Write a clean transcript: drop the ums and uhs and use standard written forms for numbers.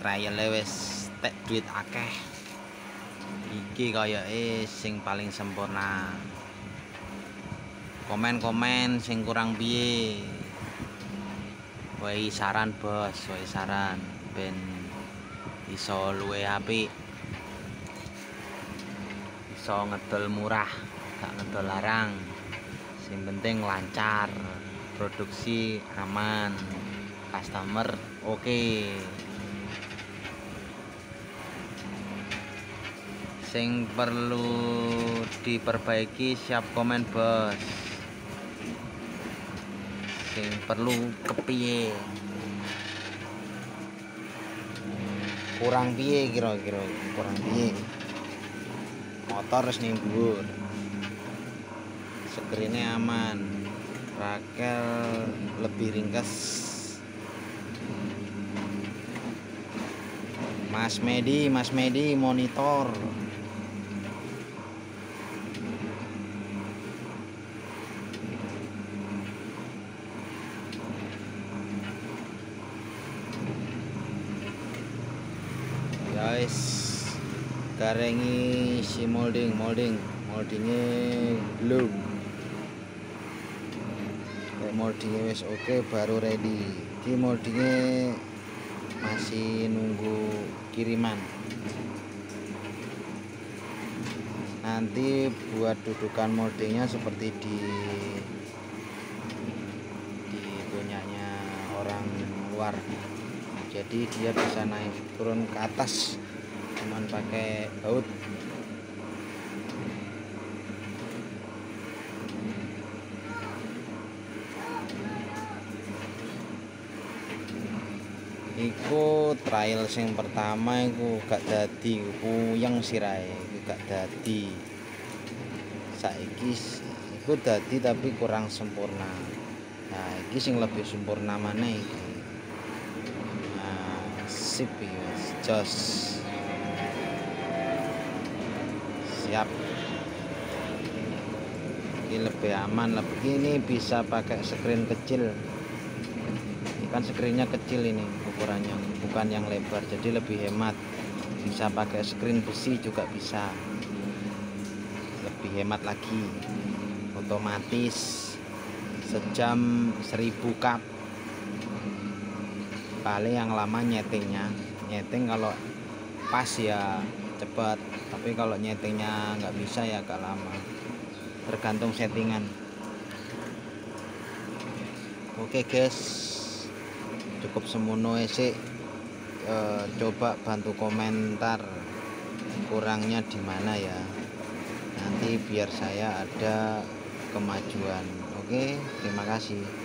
trial wis tek duit akeh. Iki kayake sing paling sempurna. Komen-komen sing kurang piye. Wae saran bos, wae saran ben iso luwe apik. Iso ngedol murah, gak ngedol larang. Sing penting lancar, produksi aman, customer oke. Sing perlu diperbaiki siap komen bos. Sing perlu kepiye, kurang piye kira-kira, kurang piye. Motor wis ning dhuwur, sekrine aman, rakel lebih ringkes. Mas Medi monitor. Guys, garengi si moldingnya belum. Moldingnya wis oke, baru ready. Di moldingnya masih nunggu kiriman. Nanti buat dudukan moldingnya seperti di punyanya orang luar. Jadi dia bisa naik turun ke atas cuman pakai baut. Iku trial sing pertama iku gak dadi, puyeng sirahe gak dadi. Saiki iku dadi tapi kurang sempurna. Nah, iki sing lebih sempurna maneh iki. Sip guys, jos. Siap. Ini lebih aman, lebih ini bisa pakai screen kecil. Ini kan screennya kecil ini ukurannya, bukan yang lebar, jadi lebih hemat. Bisa pakai screen besi juga bisa. Lebih hemat lagi. Otomatis sejam 1000 cup. Paling yang lama nyeting kalau pas ya cepat, tapi kalau nyetingnya nggak bisa ya agak lama, tergantung settingan. Oke guys, cukup semono sih. Coba bantu komentar kurangnya di mana ya, nanti biar saya ada kemajuan. Oke, terima kasih.